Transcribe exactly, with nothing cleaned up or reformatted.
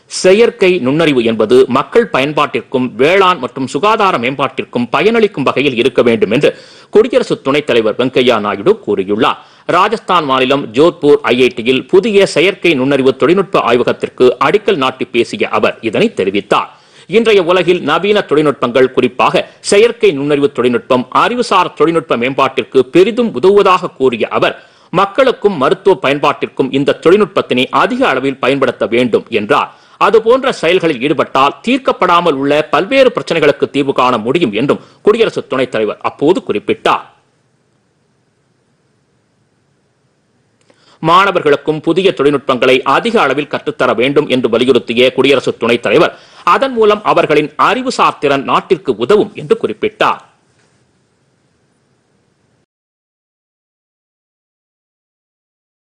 செயற்கை நுண்ணறிவு என்பது மக்கள் பயன்பாட்டிற்கும் வேளாண் மற்றும் சுகாதார மேம்பாட்டிற்கும் பயனளிக்கும் வகையில் இருக்க வேண்டும் என்று குடியரசு துணைத் தலைவர் வெங்கையா நாயுடு கூறியுள்ளார். ராஜஸ்தான் மாநிலம் ஜோத்பூர் ஐஐடியில் புதிய செயற்கை நுண்ணறிவு தொழில்நுட்ப ஆய்வகத்திற்கு அடிக்கல் நாட்டி பேசிய அவர் இதனை தெரிவித்தார். இன்றைய உலகில் நவீன தொழில்நுட்பங்கள், குறிப்பாக செயற்கை நுண்ணறிவு தொழில்நுட்பம் அறிவுசார் தொழில்நுட்ப மேம்பாட்டிற்கு பெரிதும் உதவுவதாக கூறிய அவர், மக்களுக்கும் மருத்துவ பயன்பாட்டிற்கும் இந்த தொழில்நுட்பத்தினை அதிக அளவில் பயன்படுத்த வேண்டும் என்றார். அதுபோன்ற செயல்களில் ஈடுபட்டால் தீர்க்கப்படாமல் உள்ள பல்வேறு பிரச்சனைகளுக்கு தீர்வு காண முடியும் என்றும் குடியரசு துணைத் தலைவர் அப்போது குறிப்பிட்டார். மாணவர்களுக்கும் புதிய தொழில்நுட்பங்களை அதிக அளவில் கற்றுத்தர வேண்டும் என்று வலியுறுத்திய குடியரசு துணைத் தலைவர், அதன் மூலம் அவர்களின் அறிவுசார் திறன் நாட்டிற்கு உதவும் என்று குறிப்பிட்டார்.